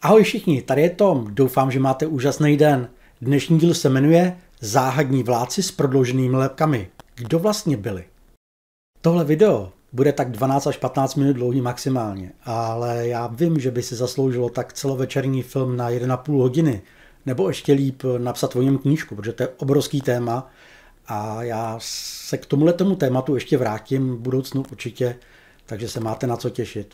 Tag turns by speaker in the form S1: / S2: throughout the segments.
S1: Ahoj všichni, tady je Tom, doufám, že máte úžasný den. Dnešní díl se jmenuje Záhadní vládci s prodlouženými lebkami. Kdo vlastně byli? Tohle video bude tak 12 až 15 minut dlouhý maximálně, ale já vím, že by si zasloužilo tak celovečerní film na 1,5 hodiny, nebo ještě líp napsat o něm knížku, protože to je obrovský téma a já se k tomuhletomu tématu ještě vrátím v budoucnu určitě, takže se máte na co těšit.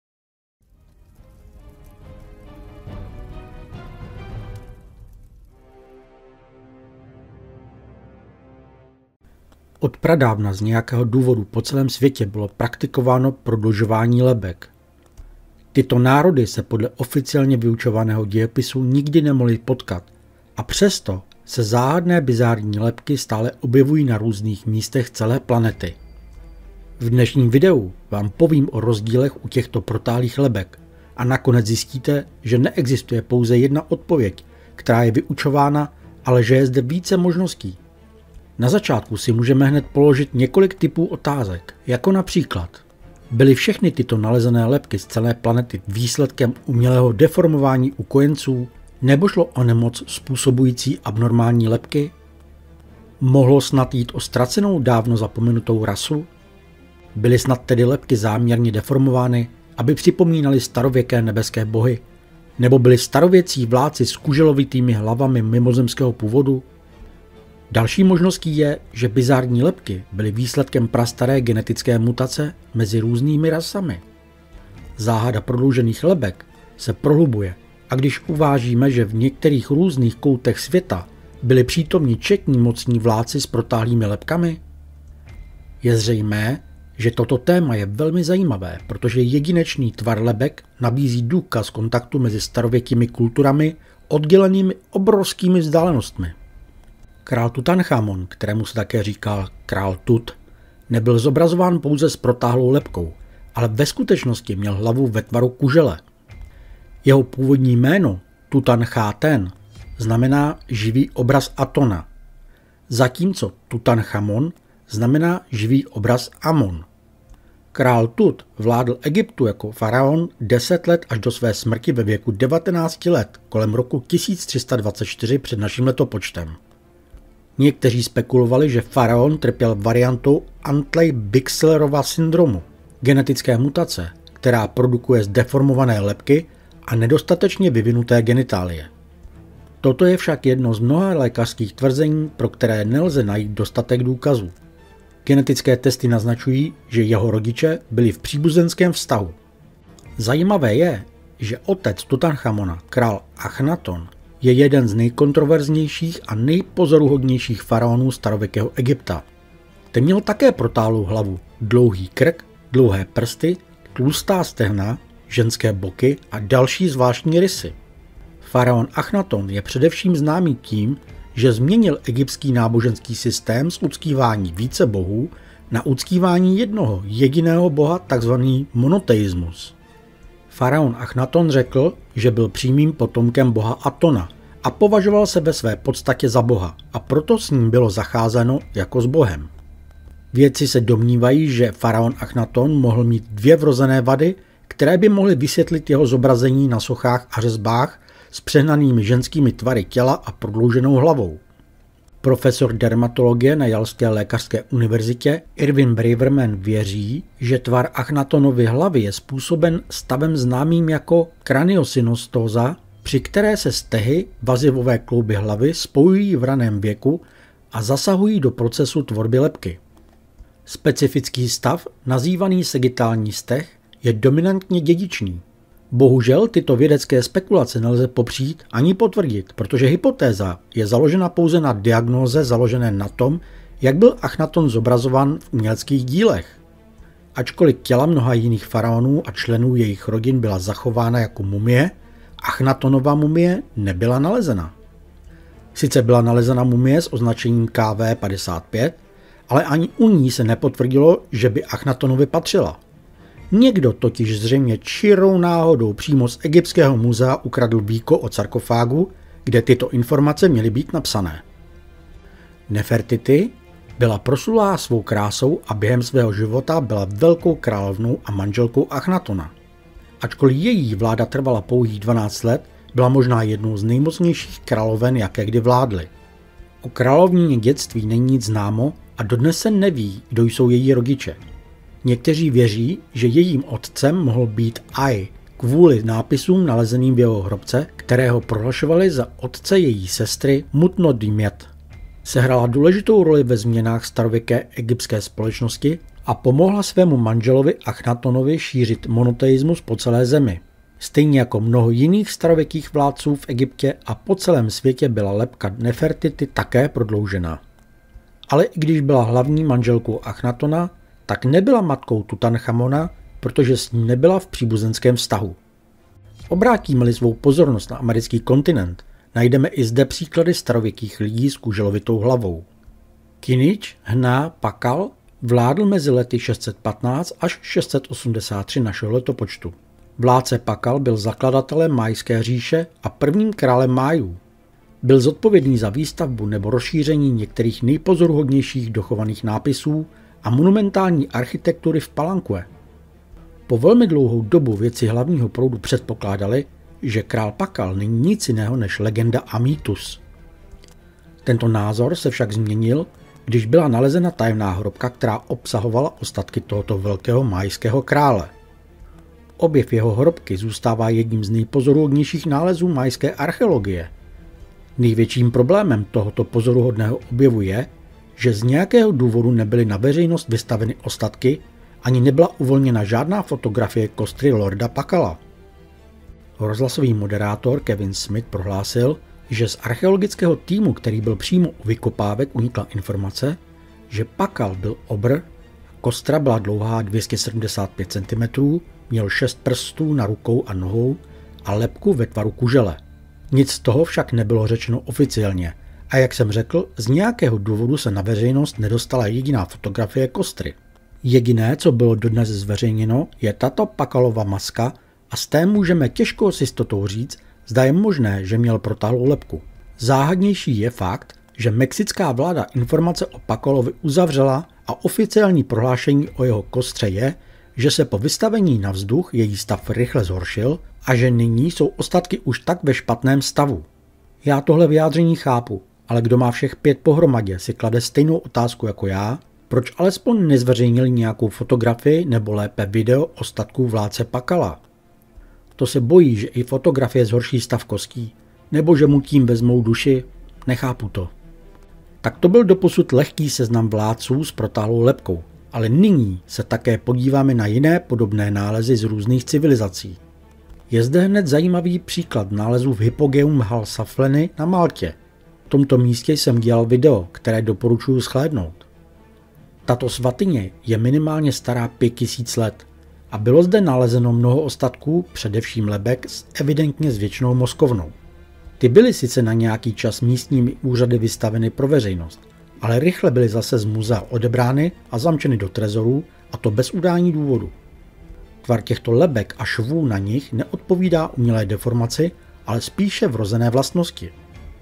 S1: Od pradávna z nějakého důvodu po celém světě bylo praktikováno prodlužování lebek. Tyto národy se podle oficiálně vyučovaného dějepisu nikdy nemohly potkat a přesto se záhadné bizární lebky stále objevují na různých místech celé planety. V dnešním videu vám povím o rozdílech u těchto protáhlých lebek a nakonec zjistíte, že neexistuje pouze jedna odpověď, která je vyučována, ale že je zde více možností. Na začátku si můžeme hned položit několik typů otázek, jako například: byly všechny tyto nalezené lebky z celé planety výsledkem umělého deformování u kojenců, nebo šlo o nemoc způsobující abnormální lebky? Mohlo snad jít o ztracenou dávno zapomenutou rasu? Byly snad tedy lebky záměrně deformovány, aby připomínaly starověké nebeské bohy? Nebo byli starověcí vládci s kuželovitými hlavami mimozemského původu? Další možností je, že bizární lebky byly výsledkem prastaré genetické mutace mezi různými rasami. Záhada prodloužených lebek se prohlubuje a když uvážíme, že v některých různých koutech světa byli přítomni četní mocní vládci s protáhlými lebkami, je zřejmé, že toto téma je velmi zajímavé, protože jedinečný tvar lebek nabízí důkaz kontaktu mezi starověkými kulturami oddělenými obrovskými vzdálenostmi. Král Tutanchamon, kterému se také říkal král Tut, nebyl zobrazován pouze s protáhlou lebkou, ale ve skutečnosti měl hlavu ve tvaru kužele. Jeho původní jméno Tutancháten znamená živý obraz Atona, zatímco Tutanchamon znamená živý obraz Amon. Král Tut vládl Egyptu jako faraon 10 let až do své smrti ve věku 19 let kolem roku 1324 před naším letopočtem. Někteří spekulovali, že faraon trpěl variantou Antley-Bixlerova syndromu, genetické mutace, která produkuje zdeformované lebky a nedostatečně vyvinuté genitálie. Toto je však jedno z mnoha lékařských tvrzení, pro které nelze najít dostatek důkazů. Genetické testy naznačují, že jeho rodiče byli v příbuzenském vztahu. Zajímavé je, že otec Tutanchamona, král Achnaton, je jeden z nejkontroverznějších a nejpozoruhodnějších faraonů starověkého Egypta. Ten měl také protáhlou hlavu, dlouhý krk, dlouhé prsty, tlustá stehna, ženské boky a další zvláštní rysy. Faraon Achnaton je především známý tím, že změnil egyptský náboženský systém z uctívání více bohů na uctívání jednoho jediného boha, takzvaný monoteismus. Faraon Achnaton řekl, že byl přímým potomkem boha Atona a považoval se ve své podstatě za boha a proto s ním bylo zacházeno jako s bohem. Vědci se domnívají, že faraon Achnaton mohl mít 2 vrozené vady, které by mohly vysvětlit jeho zobrazení na sochách a řezbách s přehnanými ženskými tvary těla a prodlouženou hlavou. Profesor dermatologie na Jalské lékařské univerzitě Irvin Braverman věří, že tvar Achnatonovy hlavy je způsoben stavem známým jako kraniosynostóza, při které se stehy, vazivové klouby hlavy spojují v raném věku a zasahují do procesu tvorby lebky. Specifický stav, nazývaný sagitální steh, je dominantně dědičný. Bohužel tyto vědecké spekulace nelze popřít ani potvrdit, protože hypotéza je založena pouze na diagnóze založené na tom, jak byl Achnaton zobrazován v uměleckých dílech. Ačkoliv těla mnoha jiných faraonů a členů jejich rodin byla zachována jako mumie, Achnatonova mumie nebyla nalezena. Sice byla nalezena mumie s označením KV55, ale ani u ní se nepotvrdilo, že by Achnatonovi patřila. Někdo totiž zřejmě čirou náhodou přímo z egyptského muzea ukradl víko od sarkofágu, kde tyto informace měly být napsané. Nefertiti byla proslulá svou krásou a během svého života byla velkou královnou a manželkou Achnatona. Ačkoliv její vláda trvala pouhých 12 let, byla možná jednou z nejmocnějších královen, jaké kdy vládly. O královnině dětství není nic známo a dodnes se neví, kdo jsou její rodiče. Někteří věří, že jejím otcem mohl být Ai, kvůli nápisům nalezeným v jeho hrobce, kterého prohlašovali za otce její sestry Mutnodimet. Sehrála důležitou roli ve změnách starověké egyptské společnosti a pomohla svému manželovi Achnatonovi šířit monoteismus po celé zemi. Stejně jako mnoho jiných starověkých vládců v Egyptě a po celém světě byla lebka Nefertiti také prodloužena. Ale i když byla hlavní manželkou Achnatona, tak nebyla matkou Tutanchamona, protože s ním nebyla v příbuzenském vztahu. Obrátíme-li svou pozornost na americký kontinent, najdeme i zde příklady starověkých lidí s kuželovitou hlavou. Kinich Hná Pakal vládl mezi lety 615 až 683 našeho letopočtu. Vládce Pakal byl zakladatelem Májské říše a prvním králem Májů. Byl zodpovědný za výstavbu nebo rozšíření některých nejpozoruhodnějších dochovaných nápisů a monumentální architektury v Palenque. Po velmi dlouhou dobu vědci hlavního proudu předpokládali, že král Pakal není nic jiného než legenda a mýtus. Tento názor se však změnil, když byla nalezena tajemná hrobka, která obsahovala ostatky tohoto velkého májského krále. Objev jeho hrobky zůstává jedním z nejpozoruhodnějších nálezů májské archeologie. Největším problémem tohoto pozoruhodného objevu je, že z nějakého důvodu nebyly na veřejnost vystaveny ostatky, ani nebyla uvolněna žádná fotografie kostry lorda Pakala. Rozhlasový moderátor Kevin Smith prohlásil, že z archeologického týmu, který byl přímo u vykopávek, unikla informace, že Pakal byl obr, kostra byla dlouhá 275 cm, měl 6 prstů na rukou a nohou a lebku ve tvaru kužele. Nic z toho však nebylo řečeno oficiálně a jak jsem řekl, z nějakého důvodu se na veřejnost nedostala jediná fotografie kostry. Jediné, co bylo dodnes zveřejněno, je tato Pakalova maska a z té můžeme těžko s jistotou říct, zda je možné, že měl protáhlou lebku. Záhadnější je fakt, že mexická vláda informace o Pakalovi uzavřela a oficiální prohlášení o jeho kostře je, že se po vystavení na vzduch její stav rychle zhoršil a že nyní jsou ostatky už tak ve špatném stavu. Já tohle vyjádření chápu, ale kdo má všech 5 pohromadě, si klade stejnou otázku jako já, proč alespoň nezveřejnili nějakou fotografii nebo lépe video ostatků vládce Pakala. To se bojí, že i fotografie zhorší stav kostí, nebo že mu tím vezmou duši, nechápu to. Tak to byl doposud lehký seznam vládců s protáhlou lebkou, ale nyní se také podíváme na jiné podobné nálezy z různých civilizací. Je zde hned zajímavý příklad nálezů v Hypogeum Halsafleny na Maltě. V tomto místě jsem dělal video, které doporučuji shlédnout. Tato svatyně je minimálně stará 5000 let a bylo zde nalezeno mnoho ostatků, především lebek s evidentně zvětšenou mozkovnou. Ty byly sice na nějaký čas místními úřady vystaveny pro veřejnost, ale rychle byly zase z muzea odebrány a zamčeny do trezorů, a to bez udání důvodu. Tvar těchto lebek a švů na nich neodpovídá umělé deformaci, ale spíše vrozené vlastnosti.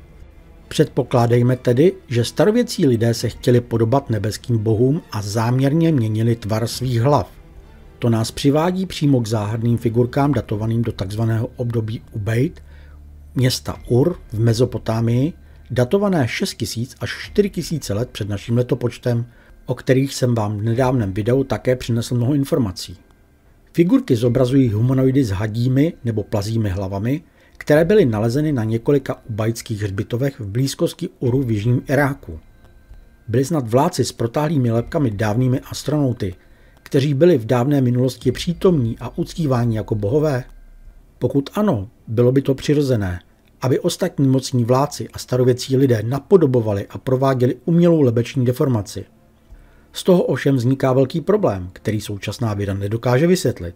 S1: Předpokládejme tedy, že starověcí lidé se chtěli podobat nebeským bohům a záměrně měnili tvar svých hlav. To nás přivádí přímo k záhadným figurkám datovaným do tzv. Období Ubaid, města Ur v Mezopotámii, datované 6000 až 4000 let před naším letopočtem, o kterých jsem vám v nedávném videu také přinesl mnoho informací. Figurky zobrazují humanoidy s hadími nebo plazími hlavami, které byly nalezeny na několika ubajdských hřbitovech v blízkosti Uru v jižním Iráku. Byli snad vládci s protáhlými lebkami dávnými astronauty, kteří byli v dávné minulosti přítomní a uctíváni jako bohové? Pokud ano, bylo by to přirozené, aby ostatní mocní vládci a starověcí lidé napodobovali a prováděli umělou lebeční deformaci. Z toho ovšem vzniká velký problém, který současná věda nedokáže vysvětlit.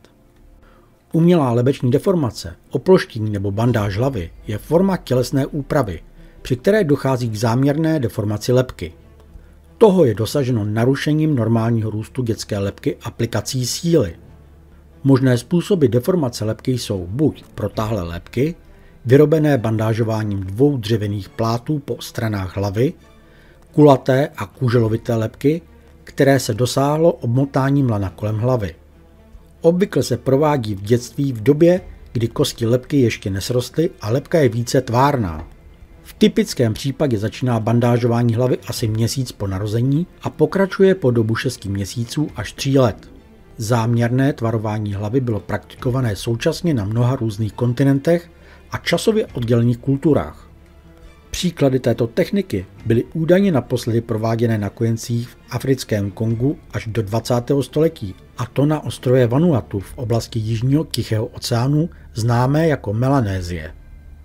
S1: Umělá lebeční deformace, oploštění nebo bandáž hlavy je forma tělesné úpravy, při které dochází k záměrné deformaci lebky. Toho je dosaženo narušením normálního růstu dětské lebky aplikací síly. Možné způsoby deformace lebky jsou buď protáhlé lebky, vyrobené bandážováním 2 dřevěných plátů po stranách hlavy, kulaté a kuželovité lebky, které se dosáhlo obmotáním lana kolem hlavy. Obvykle se provádí v dětství v době, kdy kosti lebky ještě nesrostly a lebka je více tvárná. V typickém případě začíná bandážování hlavy asi měsíc po narození a pokračuje po dobu 6 měsíců až 3 let. Záměrné tvarování hlavy bylo praktikované současně na mnoha různých kontinentech a časově oddělených kulturách. Příklady této techniky byly údajně naposledy prováděné na kojencích v africkém Kongu až do 20. století, a to na ostrově Vanuatu v oblasti Jižního Tichého oceánu, známé jako Melanésie.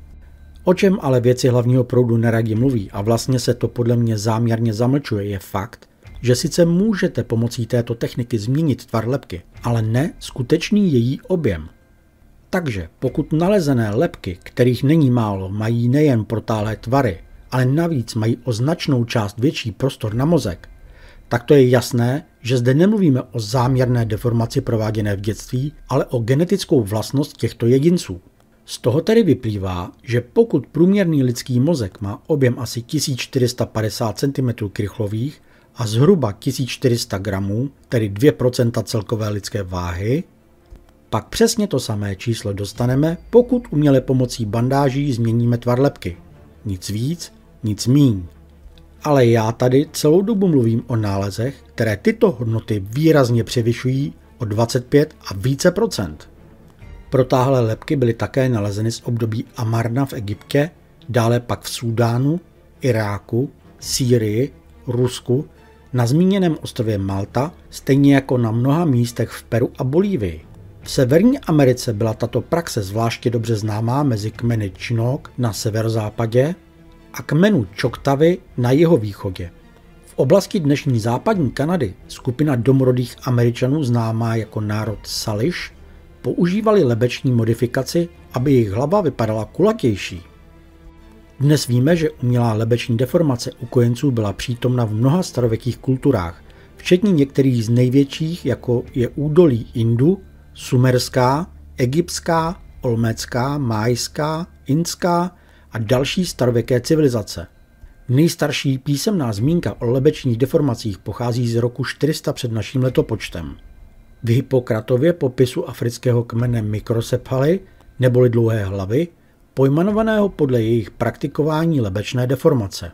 S1: O čem ale vědci hlavního proudu neradi mluví a vlastně se to podle mě záměrně zamlčuje, je fakt, že sice můžete pomocí této techniky změnit tvar lebky, ale ne skutečný její objem. Takže pokud nalezené lebky, kterých není málo, mají nejen protáhlé tvary, ale navíc mají o značnou část větší prostor na mozek, tak to je jasné, že zde nemluvíme o záměrné deformaci prováděné v dětství, ale o genetickou vlastnost těchto jedinců. Z toho tedy vyplývá, že pokud průměrný lidský mozek má objem asi 1450 cm krychlových a zhruba 1400 gramů, tedy 2% celkové lidské váhy, pak přesně to samé číslo dostaneme, pokud uměle pomocí bandáží změníme tvar lebky. Nic víc, nic míň. Ale já tady celou dobu mluvím o nálezech, které tyto hodnoty výrazně převyšují o 25 a více procent. Protáhlé lebky byly také nalezeny z období Amarna v Egyptě, dále pak v Súdánu, Iráku, Sýrii, Rusku, na zmíněném ostrově Malta, stejně jako na mnoha místech v Peru a Bolívii. V Severní Americe byla tato praxe zvláště dobře známá mezi kmeny Chinook na severozápadě a kmenu Choctavy na jihovýchodě. V oblasti dnešní západní Kanady skupina domorodých Američanů známá jako národ Salish používali lebeční modifikaci, aby jejich hlava vypadala kulatější. Dnes víme, že umělá lebeční deformace u kojenců byla přítomna v mnoha starověkých kulturách, včetně některých z největších, jako je údolí Indu, sumerská, egyptská, olmecká, májská, indská a další starověké civilizace. Nejstarší písemná zmínka o lebečních deformacích pochází z roku 400 před naším letopočtem. V Hippokratově popisu afrického kmene Microcephaly, neboli dlouhé hlavy, pojmenovaného podle jejich praktikování lebečné deformace.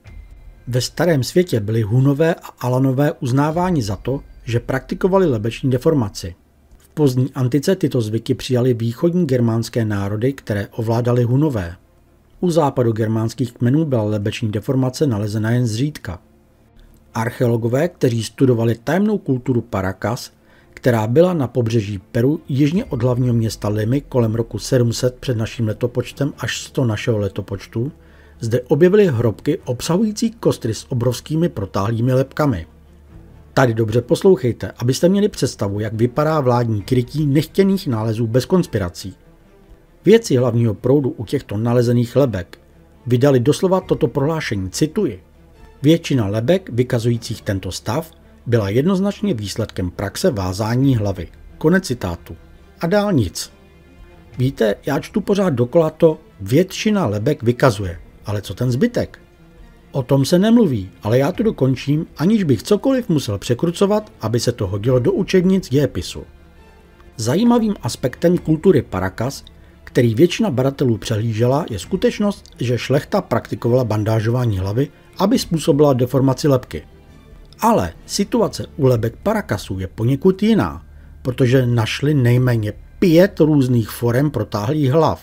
S1: Ve starém světě byli Hunové a Alanové uznáváni za to, že praktikovali lebeční deformaci. V pozdní antice tyto zvyky přijali východní germánské národy, které ovládali Hunové. U západogermánských kmenů byla lebeční deformace nalezena jen zřídka. Archeologové, kteří studovali tajemnou kulturu Paracas, která byla na pobřeží Peru jižně od hlavního města Limy kolem roku 700 před naším letopočtem až 100 našeho letopočtu, zde objevili hrobky obsahující kostry s obrovskými protáhlými lebkami. Tady dobře poslouchejte, abyste měli představu, jak vypadá vládní krytí nechtěných nálezů bez konspirací. Vědci hlavního proudu u těchto nalezených lebek vydali doslova toto prohlášení, cituji: Většina lebek vykazujících tento stav byla jednoznačně výsledkem praxe vázání hlavy. Konec citátu. A dál nic. Víte, já čtu pořád dokola to většina lebek vykazuje, ale co ten zbytek? O tom se nemluví, ale já to dokončím, aniž bych cokoliv musel překrucovat, aby se to hodilo do učebnic dějepisu. Zajímavým aspektem kultury Paracas, který většina badatelů přehlížela, je skutečnost, že šlechta praktikovala bandážování hlavy, aby způsobila deformaci lebky. Ale situace u lebek Paracasů je poněkud jiná, protože našli nejméně 5 různých forem protáhlých hlav.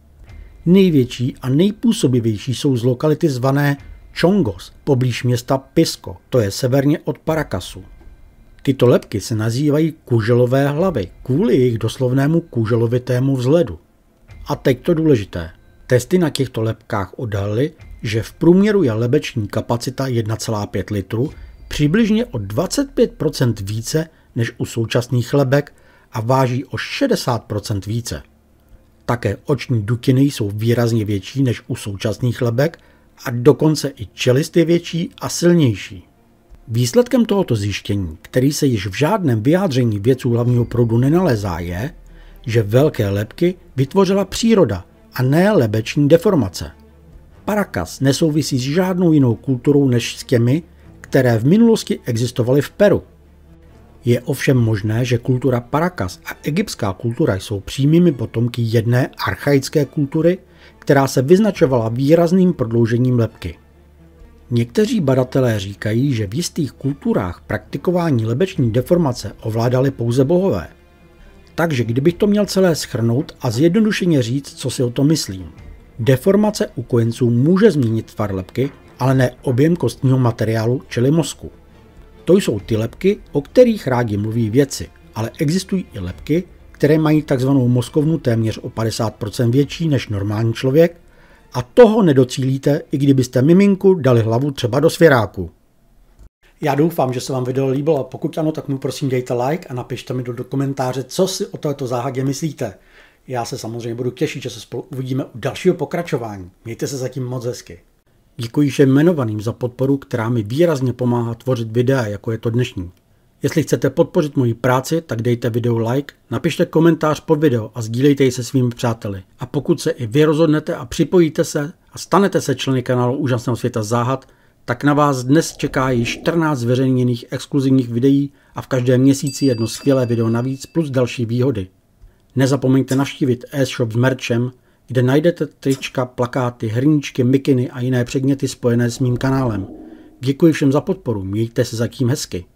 S1: Největší a nejpůsobivější jsou z lokality zvané Chongos, poblíž města Pisco, to je severně od Paracasu. Tyto lebky se nazývají kuželové hlavy kvůli jejich doslovnému kuželovitému vzhledu. A teď to důležité. Testy na těchto lebkách odhalily, že v průměru je lebeční kapacita 1,5 litru, přibližně o 25% více než u současných lebek a váží o 60% více. Také oční dutiny jsou výrazně větší než u současných lebek a dokonce i čelist je větší a silnější. Výsledkem tohoto zjištění, který se již v žádném vyjádření vědců hlavního proudu nenalézá, je, že velké lebky vytvořila příroda a ne lebeční deformace. Paracas nesouvisí s žádnou jinou kulturou než s těmi, které v minulosti existovaly v Peru. Je ovšem možné, že kultura Paracas a egyptská kultura jsou přímými potomky jedné archaické kultury, která se vyznačovala výrazným prodloužením lebky. Někteří badatelé říkají, že v jistých kulturách praktikování lebeční deformace ovládali pouze bohové. Takže kdybych to měl celé shrnout a zjednodušeně říct, co si o tom myslím. Deformace u kojenců může změnit tvar lebky, ale ne objem kostního materiálu, čili mozku. To jsou ty lebky, o kterých rádi mluví vědci, ale existují i lebky, které mají takzvanou mozkovnu téměř o 50% větší než normální člověk a toho nedocílíte, i kdybyste miminku dali hlavu třeba do svěráku. Já doufám, že se vám video líbilo a pokud ano, tak mu prosím dejte like a napište mi do komentáře, co si o této záhadě myslíte. Já se samozřejmě budu těšit, že se spolu uvidíme u dalšího pokračování. Mějte se zatím moc hezky. Děkuji všem jmenovaným za podporu, která mi výrazně pomáhá tvořit videa, jako je to dnešní. Jestli chcete podpořit moji práci, tak dejte video like, napište komentář pod video a sdílejte ji se svými přáteli. A pokud se i vy rozhodnete a připojíte se a stanete se členy kanálu Úžasného světa záhad, tak na vás dnes čeká již 14 zveřejněných exkluzivních videí a v každém měsíci jedno skvělé video navíc plus další výhody. Nezapomeňte navštívit e-shop s merchem, kde najdete trička, plakáty, hrníčky, mikiny a jiné předměty spojené s mým kanálem. Děkuji všem za podporu, mějte se zatím hezky.